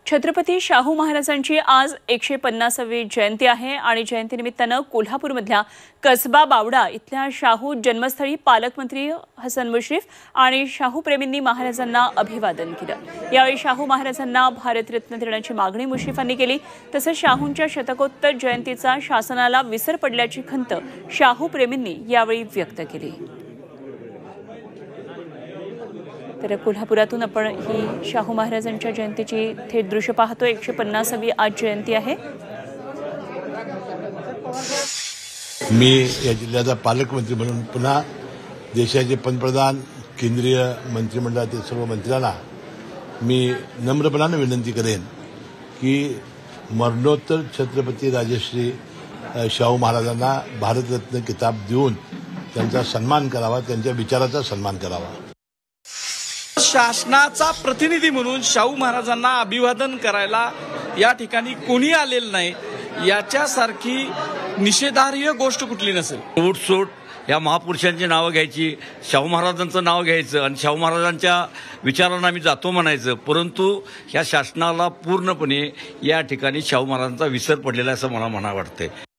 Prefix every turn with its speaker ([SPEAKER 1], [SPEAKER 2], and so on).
[SPEAKER 1] छत्रपती शाहू महाराजांची आज 150वी जयंती आहे आणि जयंतीनिमित्तानं कोल्हापूरमधल्या कसबा बावडा इथल्या शाहू जन्मस्थळी पालकमंत्री हसन मुश्रीफ आणि शाहू प्रेमींनी महाराजांना अभिवादन केलं। यावेळी शाहू महाराजांना भारतरत्न देण्याची मागणी मुश्रीफांनी केली। तसंच शाहूंच्या शतकोत्तर जयंतीचा शासनाला विसर पडल्याची खंत शाहू प्रेमींनी यावेळी व्यक्त केली। तर कोल्हापुरातून आपण ही शाहू महाराजांच्या जयंतीची थेट दृश्य पाहतो। 150वी आज जयंती आहे।
[SPEAKER 2] मी या जिल्ह्याचा पालकमंत्री म्हणून पुन्हा देशाचे पंतप्रधान केंद्रीय मंत्रिमंडळातील सर्व मंत्र्यांना मी नम्रपणाने विनंती करेन की मरणोत्तर छत्रपती राजश्री शाहू महाराजांना भारतरत्न किताब देऊन त्यांचा सन्मान करावा, त्यांच्या विचाराचा सन्मान करावा।
[SPEAKER 3] शासनाचा प्रतिनिधी म्हणून शाहू महाराजांना अभिवादन करायला या ठिकाणी कोणी आलेलं नाही, याच्यासारखी निषेधार्ह गोष्ट कुठली नसेल।
[SPEAKER 4] उठसूट या महापुरुषांची नावं घ्यायची, शाहू महाराजांचं नाव घ्यायचं आणि शाहू महाराजांच्या विचारांना आम्ही जातो म्हणायचं, परंतु या शासनाला पूर्णपणे या ठिकाणी शाहू महाराजांचा विसर पडलेला असं मला वाटतंय।